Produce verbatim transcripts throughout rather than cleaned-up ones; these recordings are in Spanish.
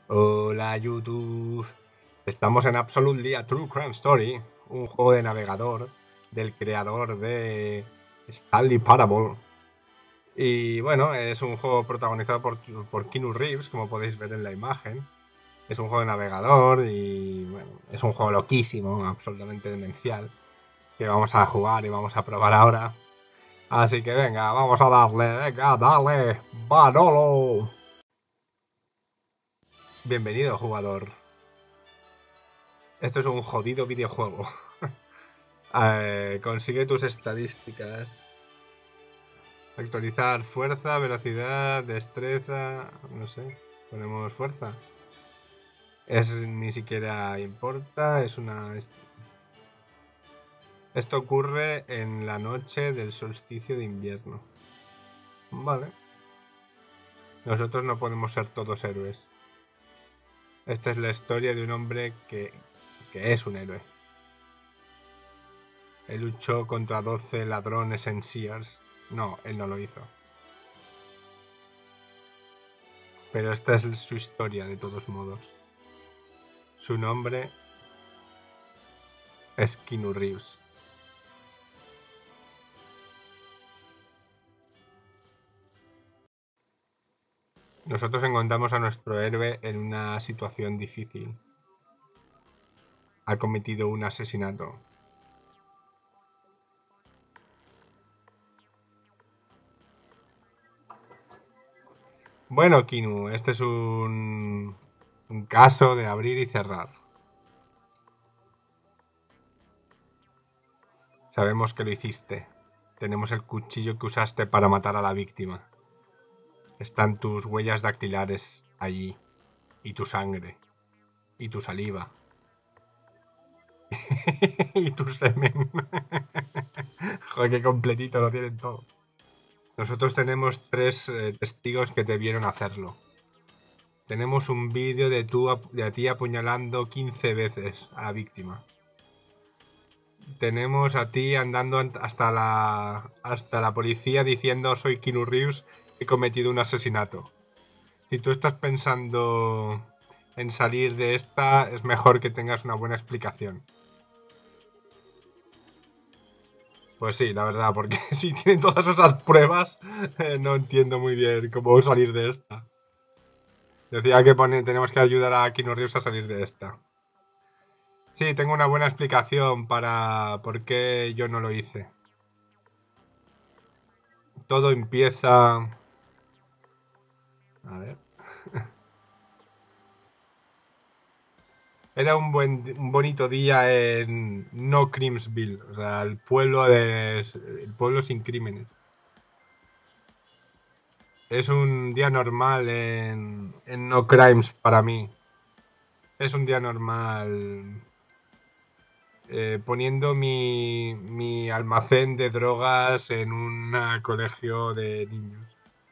Hola YouTube, estamos en Absolutely a True Crime Story, un juego de navegador del creador de Stanley Parable. Y bueno, es un juego protagonizado por, por Keanu Reeves, como podéis ver en la imagen. Es un juego de navegador y bueno, es un juego loquísimo, absolutamente demencial, que vamos a jugar y vamos a probar ahora. Así que venga, vamos a darle, venga, dale, Manolo. Bienvenido, jugador. Esto es un jodido videojuego. eh, consigue tus estadísticas. Actualizar fuerza, velocidad, destreza. No sé. Ponemos fuerza. Es ni siquiera importa. Es una. Esto ocurre en la noche del solsticio de invierno. Vale. Nosotros no podemos ser todos héroes. Esta es la historia de un hombre que, que es un héroe. Él luchó contra doce ladrones en Sears. No, él no lo hizo. Pero esta es su historia de todos modos. Su nombre es Keanu Reeves. Nosotros encontramos a nuestro héroe en una situación difícil. Ha cometido un asesinato. Bueno, Keanu, este es un, un caso de abrir y cerrar. Sabemos que lo hiciste. Tenemos el cuchillo que usaste para matar a la víctima. Están tus huellas dactilares allí. Y tu sangre. Y tu saliva. y tu semen. Joder, qué completito lo tienen todo. Nosotros tenemos tres eh, testigos que te vieron hacerlo. Tenemos un vídeo de, de ti apuñalando quince veces a la víctima. Tenemos a ti andando hasta la, hasta la policía diciendo soy Keanu Reeves, he cometido un asesinato. Si tú estás pensando en salir de esta, es mejor que tengas una buena explicación. Pues sí, la verdad, porque si tienen todas esas pruebas, eh, no entiendo muy bien cómo salir de esta. Decía que pone, tenemos que ayudar a Keanu Reeves a salir de esta. Sí, tengo una buena explicación para por qué yo no lo hice. Todo empieza... A ver... Era un, buen, un bonito día en No Crimesville, o sea, el pueblo, de, el pueblo sin crímenes. Es un día normal en, en No Crimes para mí. Es un día normal eh, poniendo mi, mi almacén de drogas en un colegio de niños.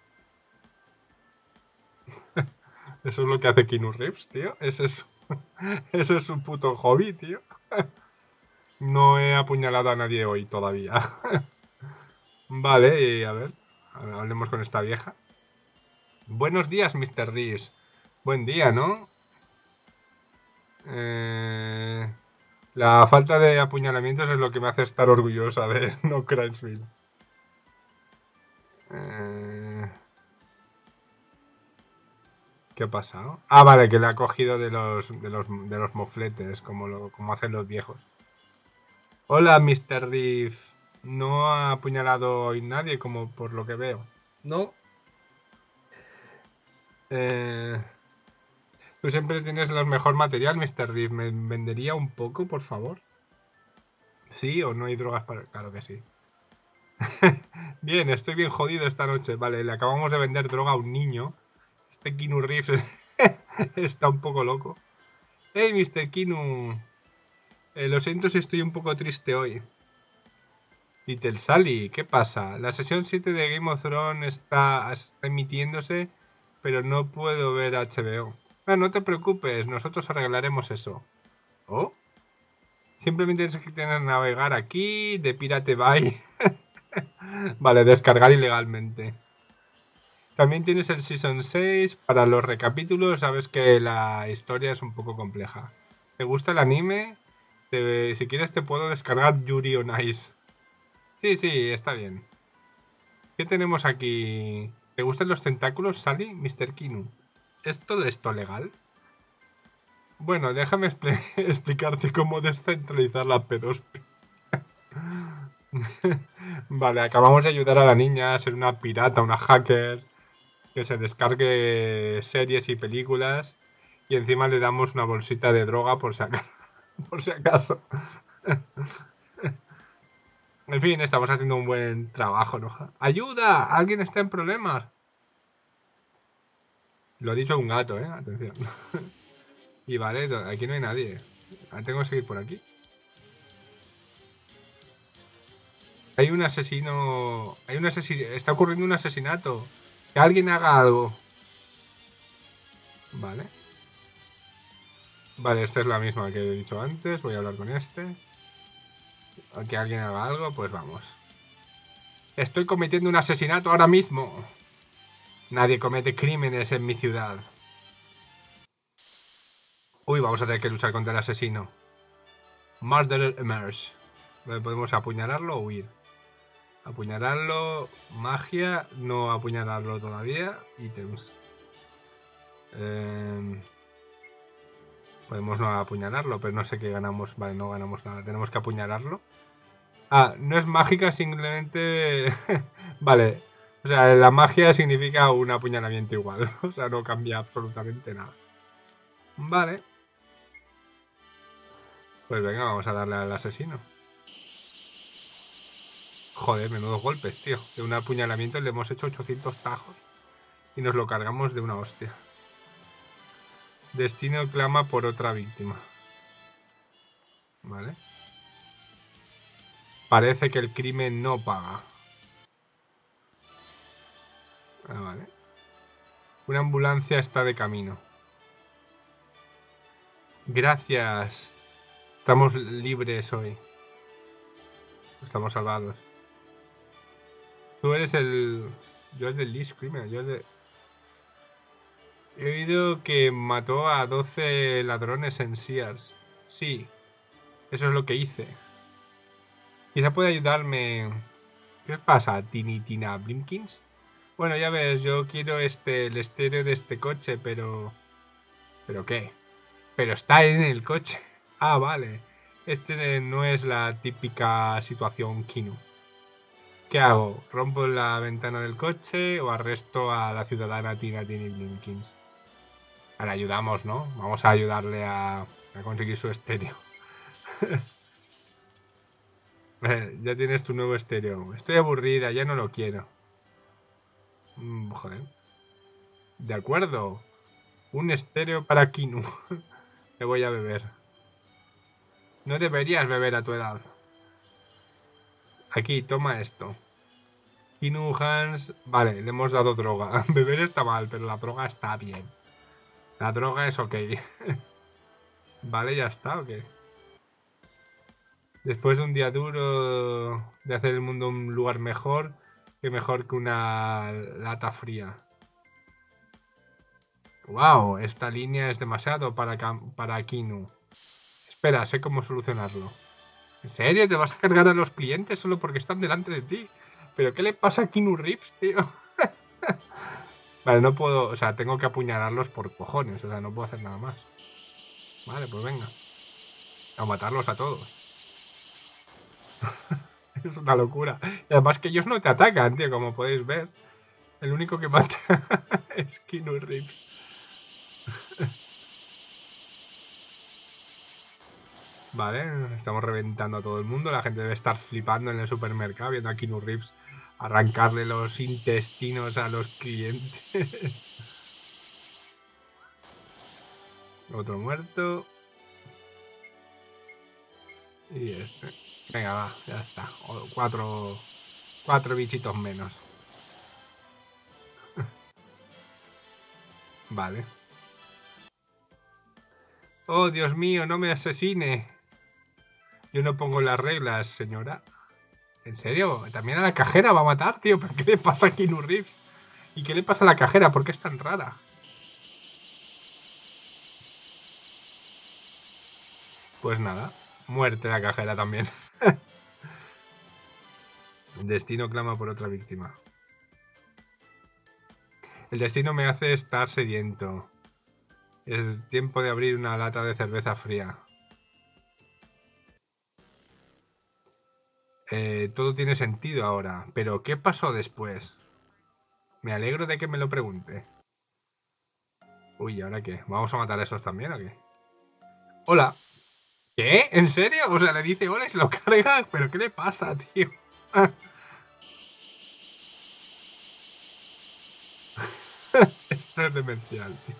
Eso es lo que hace Keanu Reeves, tío. Ese es, ese es su puto hobby, tío. No he apuñalado a nadie hoy todavía. Vale, y a ver, hablemos con esta vieja. Buenos días, mister Reeves. Buen día, ¿no? Eh, la falta de apuñalamientos es lo que me hace estar orgullosa de No Crimesville. Eh, ¿Qué ha pasado? Ah, vale, que le ha cogido de los, de los, de los mofletes, como, lo, como hacen los viejos. Hola, mister Reeves. No ha apuñalado hoy nadie, como por lo que veo. No. Eh, Tú siempre tienes el mejor material, mister Reeves. ¿Me vendería un poco, por favor? ¿Sí o no hay drogas para...? Claro que sí. Bien, estoy bien jodido esta noche. Vale, le acabamos de vender droga a un niño. Este Keanu Reeves está un poco loco. Hey, mister Keanu. Eh, lo siento si estoy un poco triste hoy. Little Sally, ¿qué pasa? La sesión siete de Game of Thrones está, está emitiéndose, pero no puedo ver H B O. Ah, no te preocupes, nosotros arreglaremos eso. ¿Oh? Simplemente tienes que tener navegar aquí, de Pirate Bay. Vale, descargar ilegalmente. También tienes el Season seis. Para los recapítulos, sabes que la historia es un poco compleja. ¿Te gusta el anime? Te, si quieres te puedo descargar Yuri on Ice. Sí, sí, está bien. ¿Qué tenemos aquí? ¿Te gustan los tentáculos, Sally? mister Kinu. ¿Es todo esto legal? Bueno, déjame expl explicarte cómo descentralizar la P dos P. Vale, acabamos de ayudar a la niña a ser una pirata, una hacker, que se descargue series y películas y encima le damos una bolsita de droga por si acaso. Por si acaso. En fin, estamos haciendo un buen trabajo, ¿no? ¡Ayuda! ¡Alguien está en problemas! Lo ha dicho un gato, ¿eh? Atención. Y vale, aquí no hay nadie. Tengo que seguir por aquí. Hay un asesino... Hay un asesino... Está ocurriendo un asesinato. Que alguien haga algo. Vale. Vale, esta es la misma que he dicho antes. Voy a hablar con este. Que alguien haga algo, pues vamos. Estoy cometiendo un asesinato ahora mismo. Nadie comete crímenes en mi ciudad. Uy, vamos a tener que luchar contra el asesino. Murderer emerge. Podemos apuñalarlo o huir. Apuñalarlo, magia, no apuñalarlo todavía. Ítems. Eh, podemos no apuñalarlo, pero no sé qué ganamos. Vale, no ganamos nada. Tenemos que apuñalarlo. Ah, no es mágica, simplemente... Vale. O sea, la magia significa un apuñalamiento igual. O sea, no cambia absolutamente nada. Vale. Pues venga, vamos a darle al asesino. Joder, menudos golpes, tío. De un apuñalamiento le hemos hecho ochocientos tajos. Y nos lo cargamos de una hostia. Destino clama por otra víctima. Vale. Parece que el crimen no paga. Ah, vale. Una ambulancia está de camino. Gracias. Estamos libres hoy. Estamos salvados. Tú eres el... Yo es del Lee Criminal. Yo es de... He oído que mató a doce ladrones en Sears. Sí. Eso es lo que hice. Quizá puede ayudarme... ¿Qué pasa, Tini Tina Blimkins? Bueno, ya ves, yo quiero este el estéreo de este coche, pero... ¿Pero qué? Pero está en el coche. Ah, vale. Este no es la típica situación Kinu. ¿Qué hago? ¿Rompo la ventana del coche o arresto a la ciudadana Tina Tini Blimkins? Ahora ayudamos, ¿no? Vamos a ayudarle a, a conseguir su estéreo. Ya tienes tu nuevo estéreo. Estoy aburrida, ya no lo quiero. Mm, joder. De acuerdo. Un estéreo para Kinu. Me voy a beber. No deberías beber a tu edad. Aquí, toma esto. Kinu Hans... Vale, le hemos dado droga. Beber está mal, pero la droga está bien. La droga es ok. Vale, ya está, ok. Después de un día duro de hacer el mundo un lugar mejor, que mejor que una lata fría. Wow, esta línea es demasiado para, para Kinu. Espera, sé cómo solucionarlo. ¿En serio? ¿Te vas a cargar a los clientes solo porque están delante de ti? ¿Pero qué le pasa a Keanu Reeves, tío? Vale, no puedo... O sea, tengo que apuñalarlos por cojones. O sea, no puedo hacer nada más. Vale, pues venga. A matarlos a todos. Es una locura. Y además que ellos no te atacan, tío, como podéis ver. El único que mata es Keanu Reeves. Vale, estamos reventando a todo el mundo. La gente debe estar flipando en el supermercado viendo a Keanu Reeves arrancarle los intestinos a los clientes. Otro muerto. Y este. Venga, va, ya está. Cuatro, cuatro bichitos menos. Vale. Oh, Dios mío, no me asesine. Yo no pongo las reglas, señora. ¿En serio? ¿También a la cajera va a matar, tío? ¿Pero qué le pasa a Keanu Reeves? ¿Y qué le pasa a la cajera? ¿Por qué es tan rara? Pues nada, muerte la cajera también. El destino clama por otra víctima. El destino me hace estar sediento. Es tiempo de abrir una lata de cerveza fría. Eh, todo tiene sentido ahora, pero ¿qué pasó después? Me alegro de que me lo pregunte. Uy, ¿ahora qué? ¿Vamos a matar a esos también o qué? ¡Hola! ¿Qué? ¿En serio? O sea, le dice hola y se lo carga. ¿Pero qué le pasa, tío? Esto es demencial, tío.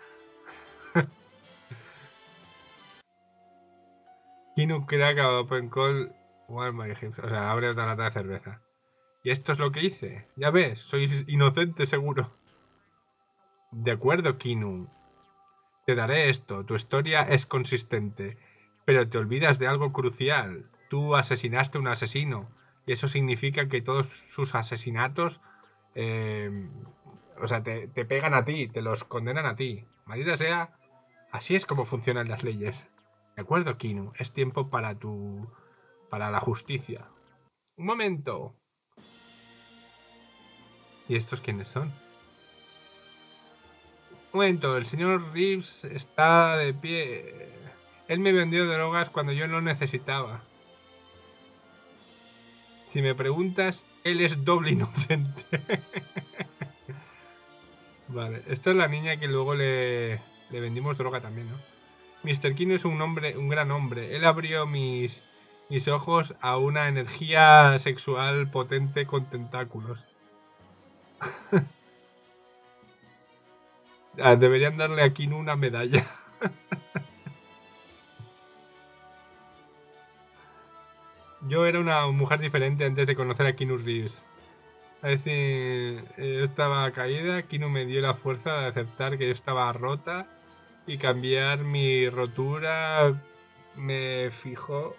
Kinu crack open call one my hips. O sea, abre otra lata de cerveza. Y esto es lo que hice. Ya ves, soy inocente seguro. De acuerdo, Kinu. Te daré esto. Tu historia es consistente. Pero te olvidas de algo crucial. Tú asesinaste a un asesino. Y eso significa que todos sus asesinatos... Eh, o sea, te, te pegan a ti. Te los condenan a ti. Maldita sea... Así es como funcionan las leyes. De acuerdo, Kinu. Es tiempo para tu... para la justicia. Un momento. ¿Y estos quiénes son? Un momento, el señor Reeves está de pie. Él me vendió drogas cuando yo no necesitaba. Si me preguntas, él es doble inocente. Vale, esta es la niña que luego le, le vendimos droga también, ¿no? mister Kinu es un hombre, un gran hombre. Él abrió mis, mis ojos a una energía sexual potente con tentáculos. Ah, deberían darle a Kinu una medalla. Yo era una mujer diferente antes de conocer a Keanu Reeves. A ver si yo estaba caída, Kinu me dio la fuerza de aceptar que yo estaba rota y cambiar mi rotura. Me fijó...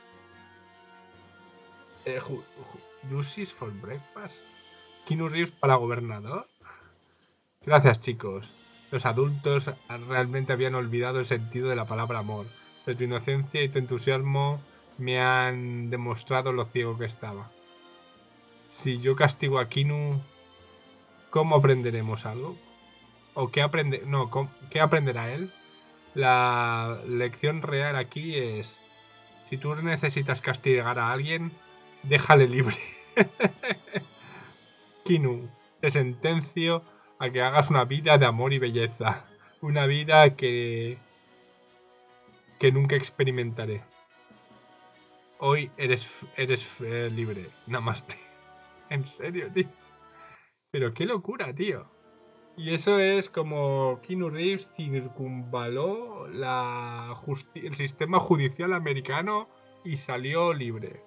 Eh, Juices for breakfast. Keanu Reeves para gobernador. Gracias, chicos. Los adultos realmente habían olvidado el sentido de la palabra amor, pero tu inocencia y tu entusiasmo me han demostrado lo ciego que estaba. Si yo castigo a Kinu, ¿cómo aprenderemos algo? ¿O qué aprende? No, ¿qué aprenderá él? La lección real aquí es: si tú necesitas castigar a alguien, déjale libre. Kinu, te sentencio a que hagas una vida de amor y belleza. Una vida que... que nunca experimentaré. Hoy eres, eres eh, libre. Namaste. En serio, tío. Pero qué locura, tío. Y eso es como Keanu Reeves circunvaló la el sistema judicial americano y salió libre.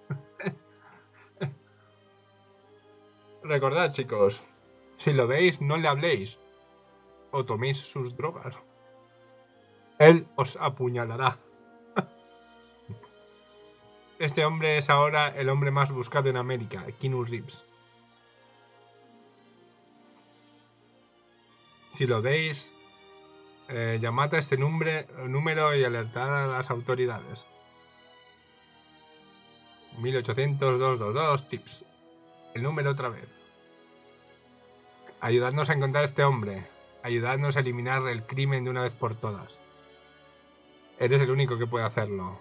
Recordad, chicos, si lo veis, no le habléis o toméis sus drogas. Él os apuñalará. Este hombre es ahora el hombre más buscado en América, Keanu Reeves. Si lo veis, eh, llamad a este numbre, número y alertad a las autoridades. mil ochocientos, doscientos veintidós, tips. El número otra vez. Ayudadnos a encontrar a este hombre. Ayudadnos a eliminar el crimen de una vez por todas. Eres el único que puede hacerlo.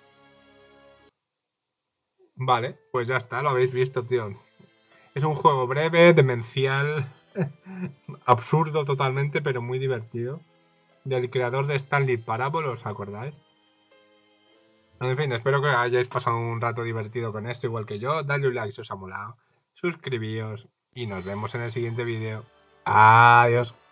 Vale, pues ya está, lo habéis visto, tío. Es un juego breve, demencial, absurdo totalmente, pero muy divertido. Del creador de Stanley Parable, ¿os acordáis? En fin, espero que hayáis pasado un rato divertido con esto, igual que yo. Dadle un like si os ha molado. Suscribíos y nos vemos en el siguiente vídeo. Adiós.